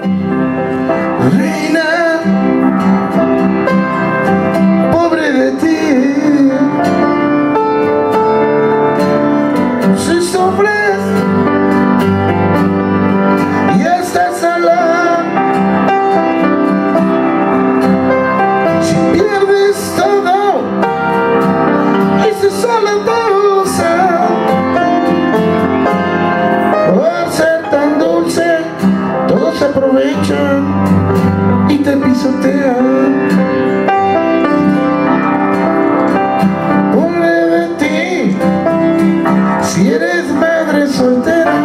reina, pobre de ti. Si sufres y estás sola, si pierdes todo y si sola te usa, por ser tan dulce todos se aprovechan y te pisotean. Pobre de ti, si eres madre soltera.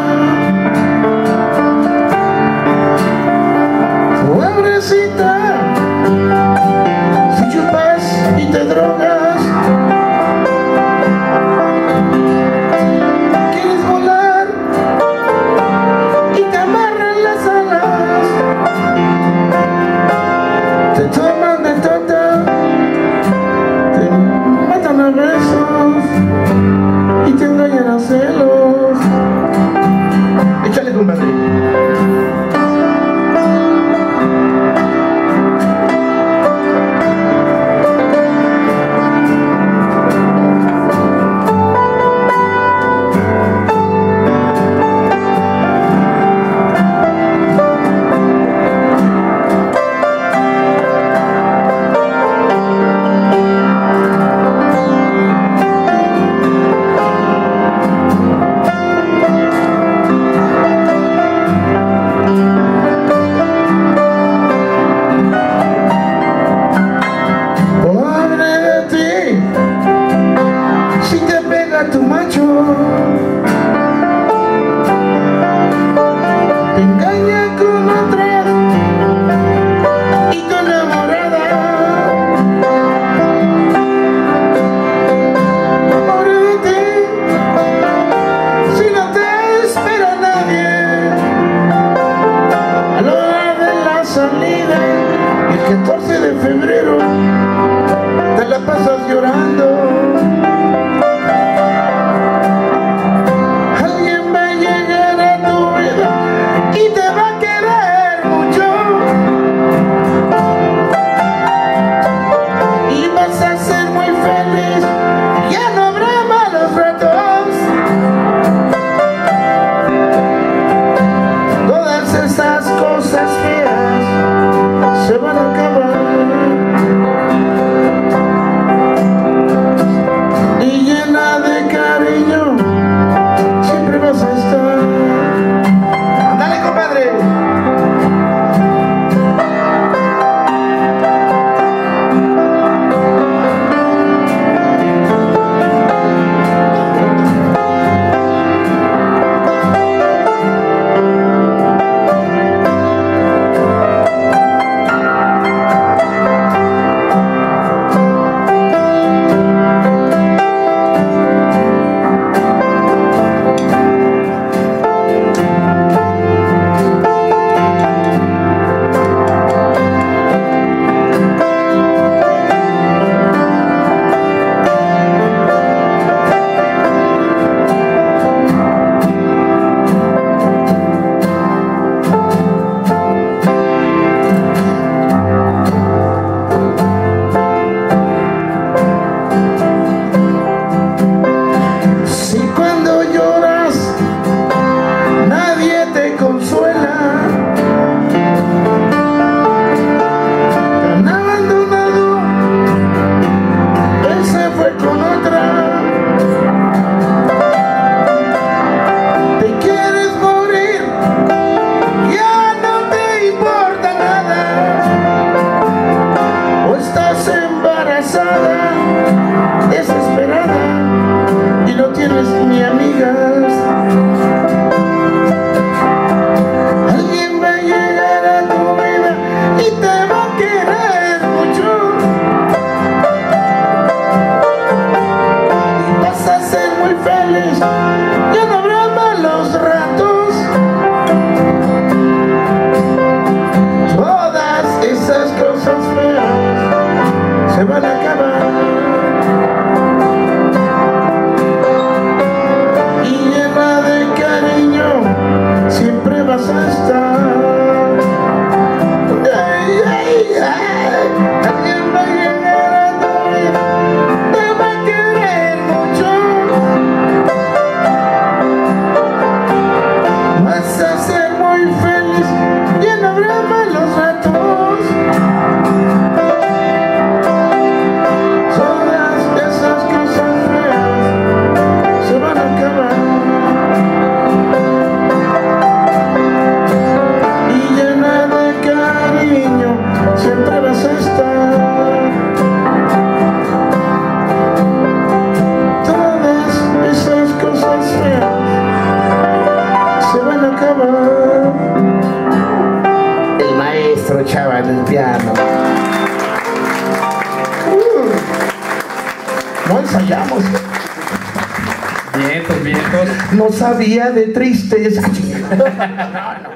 Pobrecita, si chupas y te drogas. Quieres volar y te amarran las alas, te toman de todo. No ensayamos. Vientos, vientos. No sabía de tristeza. No, no.